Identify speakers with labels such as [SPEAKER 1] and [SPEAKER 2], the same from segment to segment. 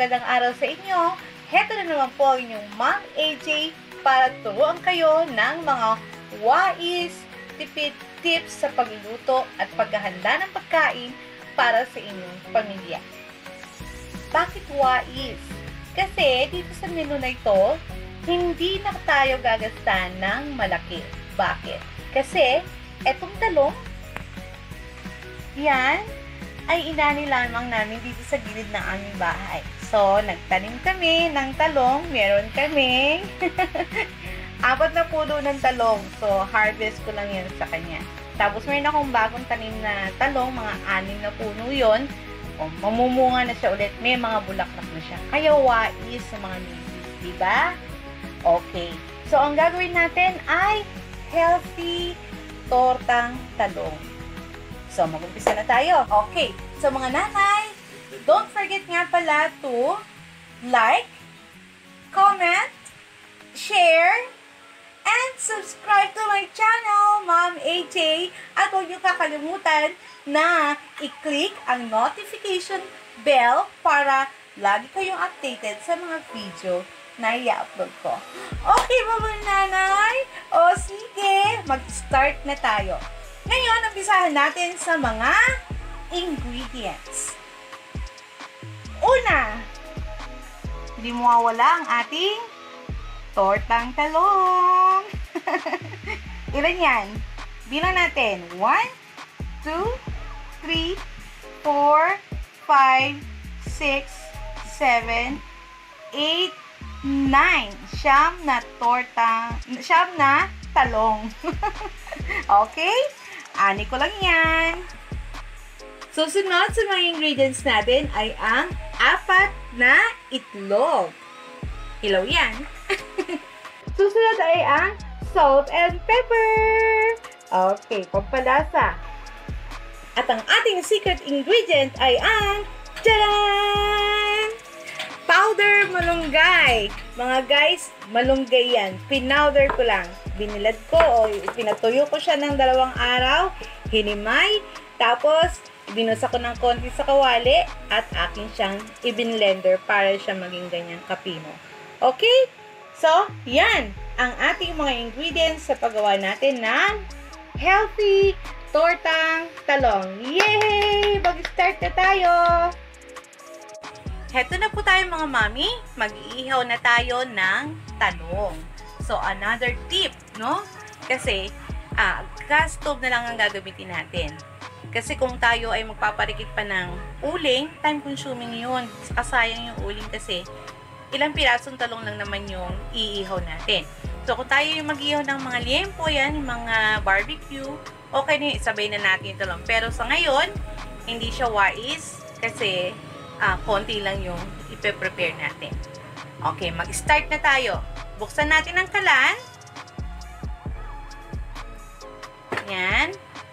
[SPEAKER 1] magandang araw sa inyo. Heto na naman po ang inyong Ma'am AJ para turuan kayo ng mga wais, tipid tips sa pagluluto at paghahanda ng pagkain para sa inyong pamilya. Bakit wais? Kasi dito sa menu na ito, hindi na tayo gagasta ng malaki. Bakit? Kasi etong talong, yan, ay inani lamang namin dito sa gilid ng aming bahay. So, nagtanim kami ng talong. Meron kami 4 na puno ng talong. So, harvest ko lang yan sa kanya. Tapos, meron akong bagong tanim na talong. Mga 6 na puno yun. O, mamumunga na siya ulit. May mga bulaklak na siya. Kaya wais sa mga nibis. Diba? Okay. So, ang gagawin natin ay healthy tortang talong. So, mag-umpisa na tayo. Okay. So, mga nanay, don't forget nga pala to like, comment, share, and subscribe to my channel, Ma'am AJ. At huwag niyo kakalimutan na i-click ang notification bell para lagi kayong updated sa mga video na i-upload ko. Okay ba mga nanay? O sige, mag-start na tayo. Ngayon, umpisahan natin sa mga ingredients. Una, hindi mawawala ang ating tortang talong. Ilan yan? Bilang natin. 1, 2, 3, 4, 5, 6, 7, 8, 9. Siyam na talong. Okay? Ani ko lang yan. Susunod sa mga ingredients natin ay ang 4 na itlog. Hilaw yan. Susunod ay ang salt and pepper. Okay, pampalasa. At ang ating secret ingredient ay ang tadaan! Powder malunggay. Mga guys, malunggay yan. Pinowder ko lang. Binilad ko o pinatuyo ko siya ng 2 araw. Hinimay. Tapos, binusa ko ng konti sa kawali at akin siyang ibinlender para siya maging ganyang kapino. Okay? So, yan ang ating mga ingredients sa paggawa natin ng healthy tortang talong. Yay! Mag-start na tayo! Heto na po tayo mga mami. Mag-iihaw na tayo ng talong. So, another tip, no? Kasi, gas stove na lang ang gagamitin natin. Kasi kung tayo ay magpaparikit pa ng uling, time consuming yun. Kasayang yung uling kasi ilang pirasong talong lang naman yung iihaw natin. So, kung tayo yung mag-ihaw ng mga liempo, yan, yung mga barbecue, okay na yung isabay na natin yung talong. Pero sa ngayon, hindi siya wais kasi konti lang yung ipe-prepare natin. Okay, mag-start na tayo. Buksan natin ang kalan. Yan.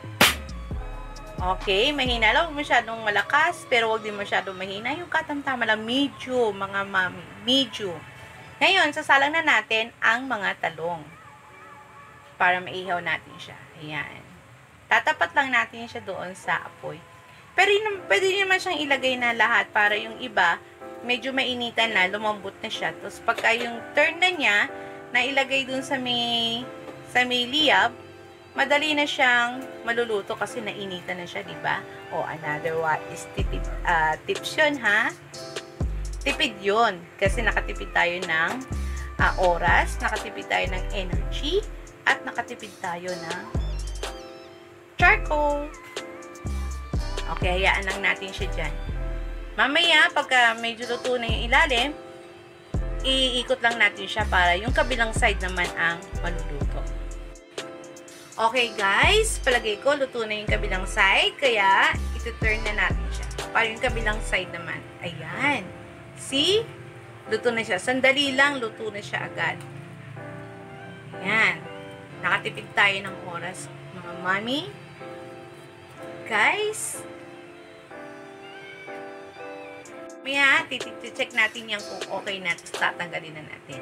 [SPEAKER 1] Okay, mahina lang. Huwag masyadong malakas, pero huwag din masyadong mahina. Yung katamtama lang, medium, mga mami. Medium. Ngayon, sasalang na natin ang mga talong. Para maihaw natin siya. Ayan. Tatapat lang natin siya doon sa apoy. Pero pwede naman siyang ilagay na lahat para yung iba, medyo mainitan na, lumambot na siya. Tapos pagka yung turn na niya, na ilagay dun sa may liyab, madali na siyang maluluto kasi nainitan na siya, diba? O, another one is tipid, tips yun, ha? Tipid yun. Kasi nakatipid tayo ng oras, nakatipid tayo ng energy, at nakatipid tayo ng charcoal. Okay, hayaan lang natin siya dyan. Mamaya, pagka medyo luto na yung ilalim, iikot lang natin siya para yung kabilang side naman ang maluluto. Okay guys, palagay ko luto na yung kabilang side, kaya ito-turn na natin siya. Para yung kabilang side naman. Ayan. See? Luto na siya. Sandali lang, luto na siya agad. Ayan. Nakatipid tayo ng oras, mga mami. Guys, maya, check natin yan kung okay na, tapos tatanggalin na natin.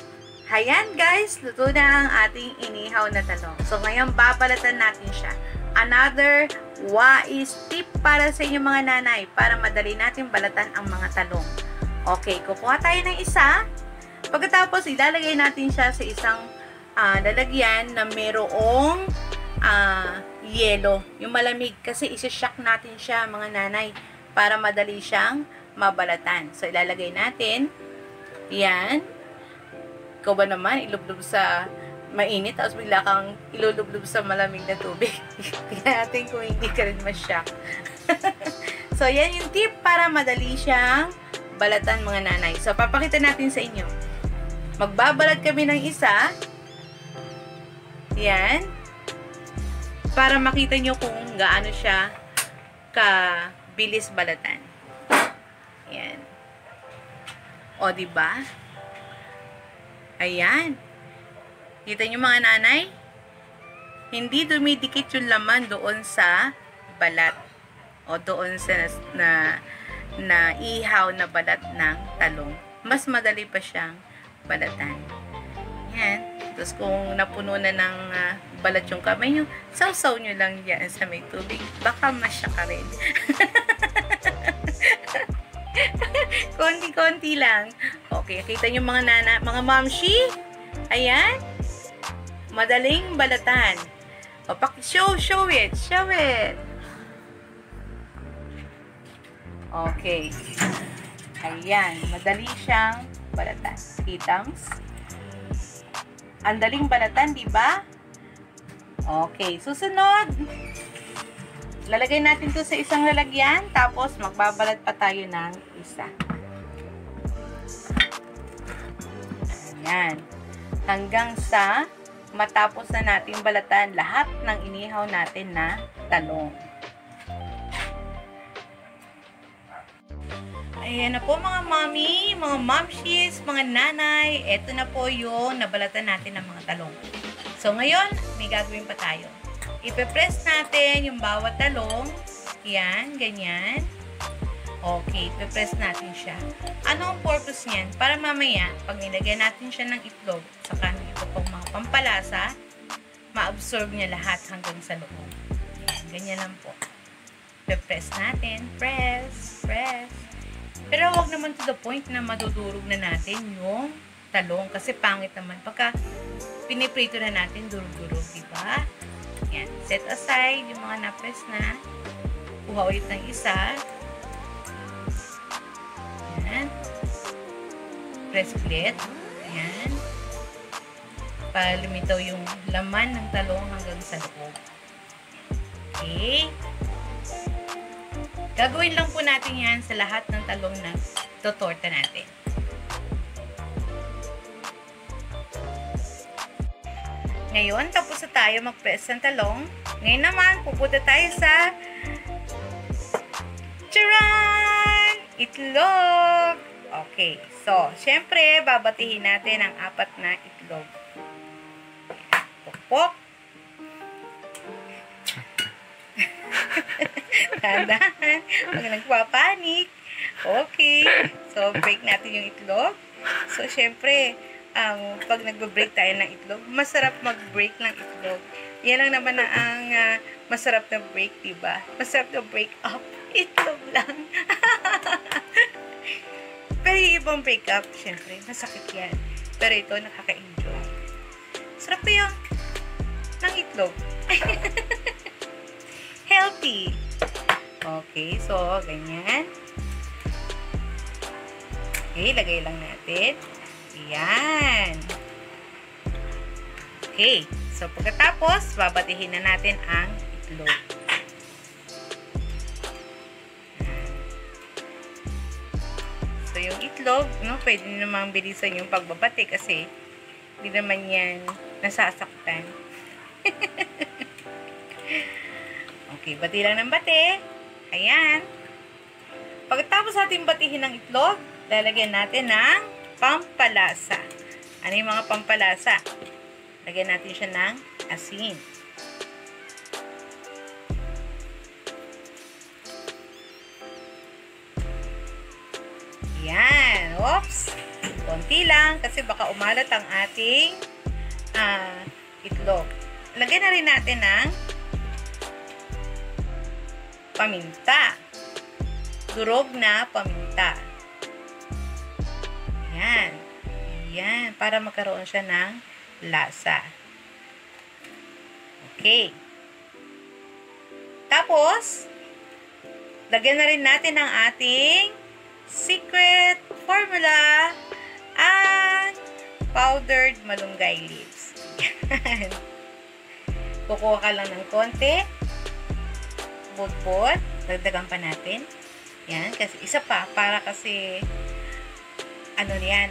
[SPEAKER 1] Ayan guys, luto na ang ating inihaw na talong. So ngayon, babalatan natin siya. another wise tip para sa inyo mga nanay para madali natin balatan ang mga talong. Okay, kukuha tayo ng isa. Pagkatapos, ilalagay natin siya sa isang lalagyan na mayroong yelo, yung malamig. Kasi isa-shock natin siya mga nanay para madali siyang mabalatan. So, ilalagay natin. Yan. Ikaw ba naman, ilublob sa mainit, tapos bigla kang ilulublob sa malamig na tubig. Tingnan natin kung hindi ka rin ma-shock. So, yan yung tip para madali siyang balatan mga nanay. So, papakita natin sa inyo. Magbabalat kami ng isa. Yan. Para makita nyo kung gaano siya kabilis balatan. Yan. O, diba? Ayan. Kita nyo mga nanay? Hindi dumidikit yung laman doon sa balat. O doon sa na ihaw na balat ng talong. Mas madali pa siyang balatan. Yan. Tapos kung napuno na ng balat yung kamay nyo, sausaw nyo lang yan sa may tubig. Baka masya ka rin. Konti-konti lang. Okay, kita nyo mga mamshi? Ayan. Madaling balatan. O, show it. Show it. Okay. Ayan. Madali siyang balatan. Kitams. Ang daling balatan, di ba? Okay. Susunod. Lalagay natin to sa isang lalagyan. Tapos, magbabalat pa tayo ng isa. Ayan. Hanggang sa matapos na natin balatan lahat ng inihaw natin na talong. Ayan na po mga mommy, mga momshies, mga nanay. Ito na po yung nabalatan natin ng mga talong. So ngayon, may gagawin pa tayo. Ipe-press natin yung bawat talong. Yan, ganyan. Okay, ipe-press natin siya. Ano ang purpose niyan? Para mamaya, pag nilagay natin siya ng itlog, saka ito pong mga pampalasa, ma-absorb niya lahat hanggang sa loob. Yan, ganyan lang po. Ipe-press natin. Press, press. Pero wag naman to the point na madudurog na natin yung talong. Kasi pangit naman. Pagka piniprito na natin, durug-durug, diba? Yan. Set aside yung mga na-press na. Kuha ulit ng isa. Yan. Press ulit. Ayan. Para lumitaw yung laman ng talong hanggang sa loob. Okay. Gagawin lang po natin yan sa lahat ng talong na totorta natin. Ngayon, tapos na tayo mag-press ng talong. Ngayon naman, pupunta tayo sa charan! Itlog! Okay. So, syempre, babatihin natin ang 4 na itlog. Pok-pok. Tandaan. Huwag nagpapanik. Okay. So, break natin yung itlog. So, syempre, pag nagbe-break tayo ng itlog, masarap mag-break ng itlog. Yan lang naman na ang masarap na break, diba? Masarap na break up. Itlog lang. Pero yung ibang break up, syempre, masakit yan. Pero ito, nakaka-enjoy. Sarap pa yung ng itlog. Healthy. Okay, so, ganyan. Okay, lagay lang natin. Ayan. Okay, so pagkatapos, babatihin na natin ang itlog. So, yung itlog, no, pwede namang bilisan yung pagbabati kasi hindi naman yan nasasaktan. Okay, bati lang ng bati. Ayan. Pagkatapos natin batihin ng itlog, lalagyan natin ng pampalasa. Ano yung mga pampalasa? Lagyan natin siya ng asin. Ayan. Oops. Konti lang kasi baka umalat ang ating itlog. Lagyan na rin natin ng paminta. Durog na paminta. Yan. Yan. Para magkaroon siya ng lasa. Okay. Tapos, lagyan na rin natin ang ating secret formula at powdered malunggay leaves. Yan. Kukuha ka lang ng konti. Bot-bot. Dagdagan pa natin. Yan. Kasi isa pa. Para kasi ano yan,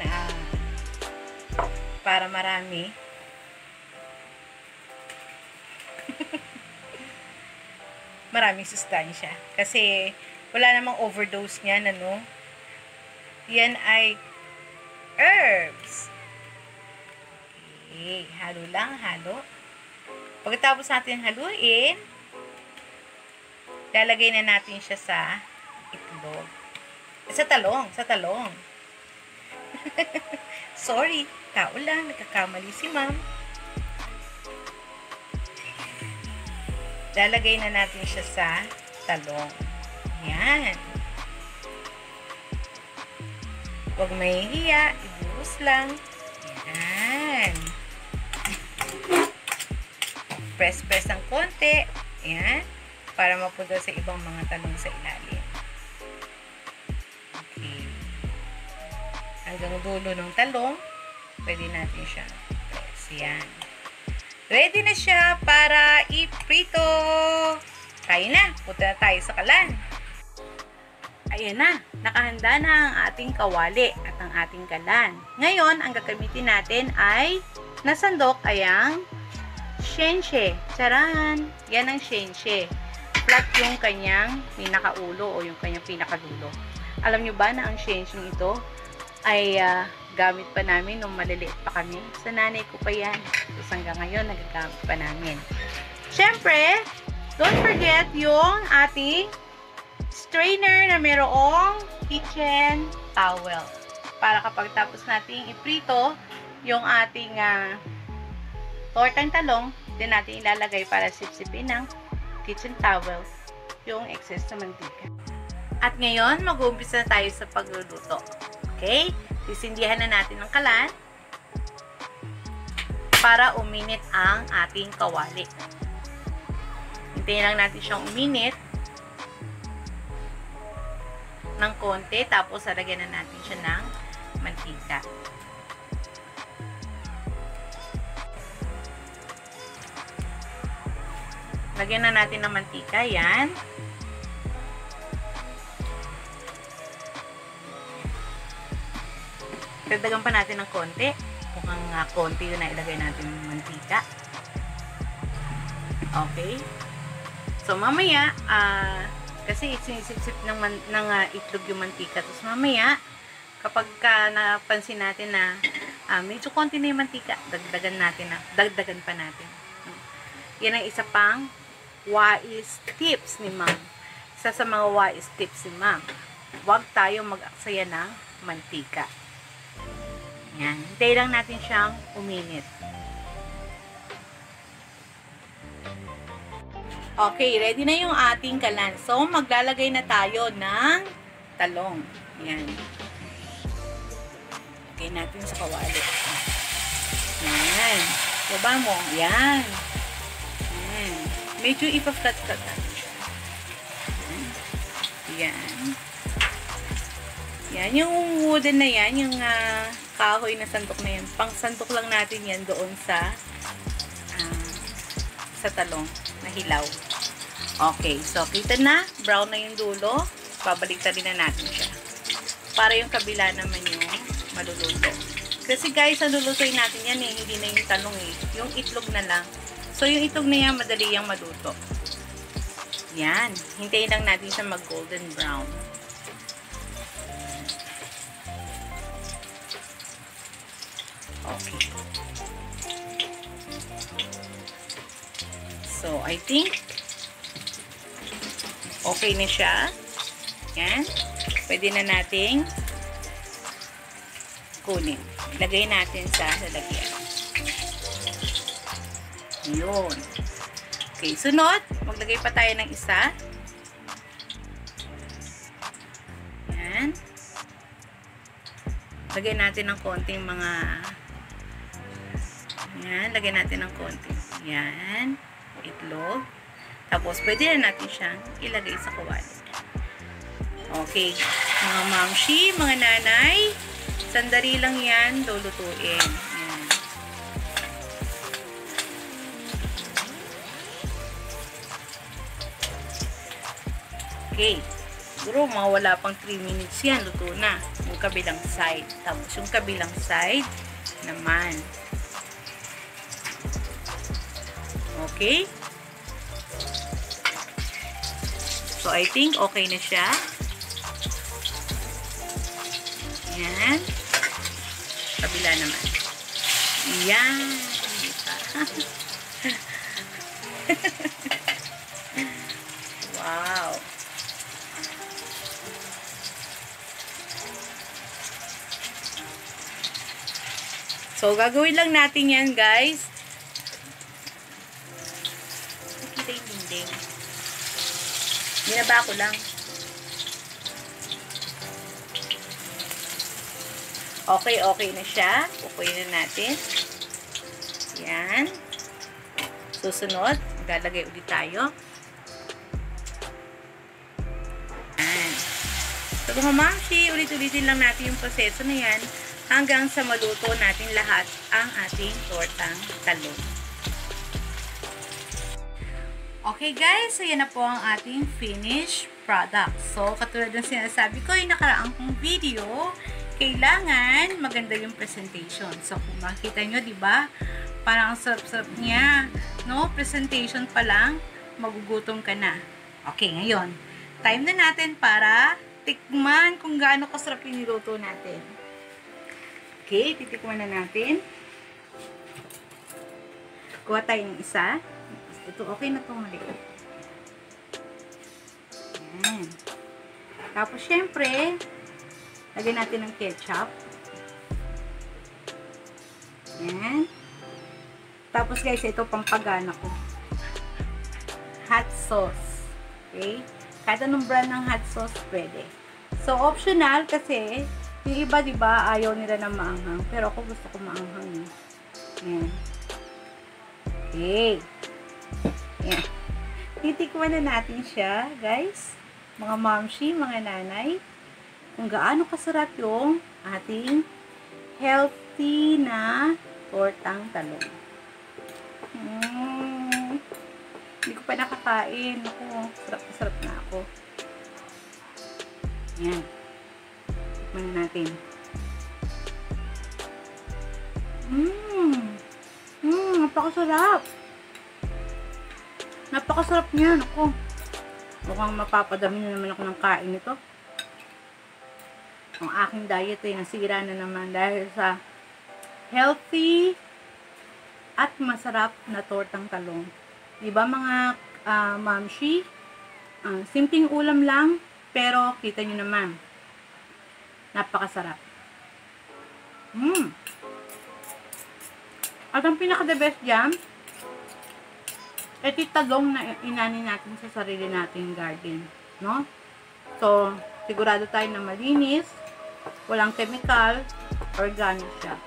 [SPEAKER 1] para marami. Maraming sustansya. Kasi wala namang overdose niyan, ano. Yan ay herbs. Okay. Halo lang, halo. Pagkatapos natin haluin, lalagay na natin siya sa itlog. Sa talong. Sa talong. Sorry. Tao lang. Nagkakamali si ma'am. Lalagay na natin siya sa talong. Yan. Huwag mahihiya. Ibuhos lang. Yan. Press-press ng konti. Yan. Para mapunta sa ibang mga talong sa ilalim. Okay. Hanggang dulo ng talong, pwede natin siya press. Yan. Ready na siya para iprito. Kaya na. Punta na tayo sa kalan. Ayan na. Nakahanda na ang ating kawali at ang ating kalan. Ngayon, ang gagamitin natin ay nasandok ay ang shenche. Charan! Yan ang shenche. Flat yung kanyang pinakaulo o yung kanyang pinakadulo. Alam nyo ba na ang shenche ito ay gamit pa namin nung maliliit pa kami. Sa nanay ko pa yan. Tapos hanggang ngayon, nagagamit pa namin. Siyempre, don't forget yung ating strainer na mayroong kitchen towel. Para kapag tapos nating iprito yung ating tortang talong, din natin ilalagay para sipsipin ng kitchen towel yung excess na mantika. At ngayon, mag-uumpisa na tayo sa pagluluto. Okay? Sisindihan na natin ang kalan para uminit ang ating kawali. Hintayin lang natin siyang uminit ng konti, tapos lalagyan na natin siya ng mantika. Lagyan na natin ng mantika, yan. Dagdagan pa natin ng konti. Mukhang konti yun na ilagay natin ng mantika. Okay. So, mamaya, kasi sinisip-sip ng itlog yung mantika. Tapos mamaya, kapag napansin natin na medyo konti na yung mantika, dagdagan pa natin. Yan ang isa pang wise tips ni ma'am. Isa sa mga wise tips ni ma'am. Huwag tayo mag-aksaya ng mantika. Yan. Hintayin lang natin siyang uminit. Okay, ready na yung ating kalan. So, maglalagay na tayo ng talong. Yan. Lagay natin sa kawali. Yan. Baba mo. Yan. Yan. Medyo ipa-flat-flat natin siya. Yan. Yan. Yung wooden na yan, yung kahoy na sandok na yan. Pang sandok lang natin yan doon sa talong na hilaw. Okay, so kita na, brown na yung dulo. Babalik-tarin na natin siya. Para yung kabila naman yung maluluto. Kasi guys, ang lulutuin natin yan hindi na yung talong yung itlog na lang. So yung itlog na yan, madali yung maluto. Yan, hintayin lang natin siya mag-golden brown. Okay. So, I think okay na siya. Yan. Pwede na nating kunin. Lagay natin sa lalagyan. Yun. Okay, sunod. Maglagay pa tayo ng isa. Yan. Lagyan natin ng konting mga yan, lagyan natin ng konting yan, itlog. Tapos, pwede na natin siyang ilagay sa kawali. Okay. Mga mamshi, mga nanay, sandali lang yan, lulutuin. Yan. Okay. Siguro, mga wala pang 3 minutes yan, luto na. Yung kabilang side. Tapos, yung kabilang side naman. Okay? So, I think okay na siya. Yan. Kabila naman. Yan. Wow. So, gagawin lang natin yan, guys. Nakita yung dinding. Binaba ko lang. Okay na siya. Pupuin na natin. Yan. Susunod, maglalagay ulit tayo. Yan. So, mga mamshi, ulit-ulitin lang natin yung proseso na yan hanggang sa maluto natin lahat ang ating tortang talong. Okay guys, so yan na po ang ating finished product. So, katulad ng sinasabi ko yung nakaraang kong video, kailangan maganda yung presentation. So, kung makikita nyo, diba? Parang ang sarap-sarap niya. No? Presentation pa lang, magugutom ka na. Okay, ngayon, time na natin para tikman kung gaano kasarap yung niluto natin. Okay, titikman na natin. Kuha tayo ng isa. Ito, okay na itong maliit. Ayan. Tapos, syempre, lagyan natin ng ketchup. Ayan. Tapos, guys, ito pampagana ko. Hot sauce. Okay? Kahit anong brand ng hot sauce, pwede. So, optional kasi, yung iba, diba, ayaw nila na maanghang. Pero ako gusto ko maanghang. Ayan. Okay. Ayan. Titikman na natin siya, guys. Mga mamshi, mga nanay. Kung gaano kasarap yung ating healthy na tortang talong. Hindi ko pa nakakain. Ako, sarap na ako. Ayan. Tikman na natin. Napakasarap. Napakasarap niyan. Ako, mukhang mapapadami na naman ako ng kain nito. Ang aking diet ay nasira na naman dahil sa healthy at masarap na tortang talong. Diba mga mamshi? Simpleng ulam lang, pero kita nyo naman. Napakasarap. At ang pinaka-the best dyan, ito talong na inanin natin sa sarili nating garden. No? So, sigurado tayo na malinis, walang chemical, organic siya.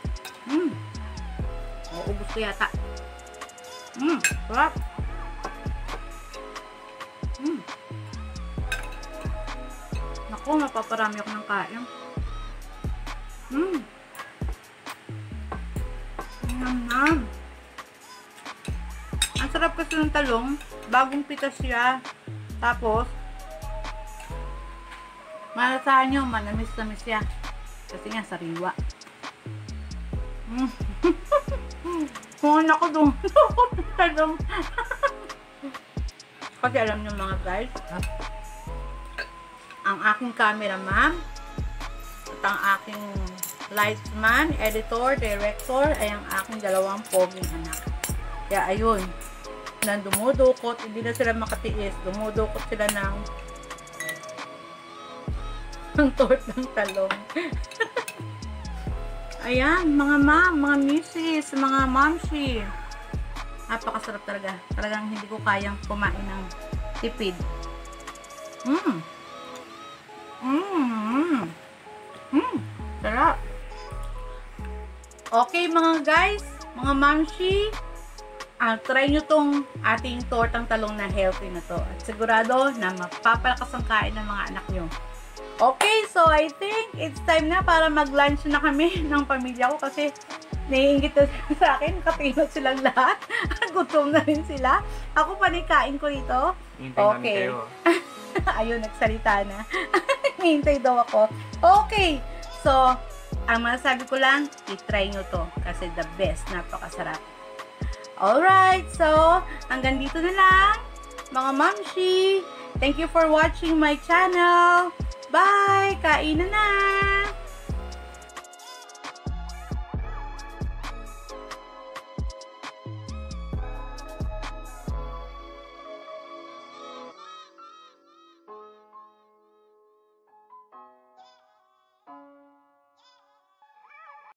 [SPEAKER 1] Ubus ko yata. Sarap. Naku, mapaparami ako ng kain. Nam. Ang sarap kasi ng talong, bagong pitas siya. Tapos, malasahan nyo, manamis-namis siya. Kasi nga, sariwa. Kung ako doon, talong. Kasi alam nyo mga guys, ang aking cameraman at ang aking lightman, editor, director ay ang aking dalawang poging anak. Kaya ayun, nang dumudukot, hindi na sila makatiis, dumudukot sila ng tortang talong. Ayan, mga ma'am, mga missis, mga mamshi. Napakasarap talaga. Talagang hindi ko kayang kumain ng tipid. Sarap. Okay mga guys, mga mamshi, try nyo tong ating tortang talong na healthy na to. At sigurado na mapapalakas ang kain ng mga anak nyo. Okay, so I think it's time na para mag-lunch na kami ng pamilya ko kasi naiingit na sa akin. Katinot silang lahat. Gutom na rin sila. Ako panikain ko dito. Okay. Ayun, nagsalita na. Hintay daw ako. Okay. So, ang masasabi ko lang, i-try nyo to kasi the best. Napakasarap. Alright. So, hanggang dito na lang. Mga mamshi. Thank you for watching my channel. Bye! Kain na!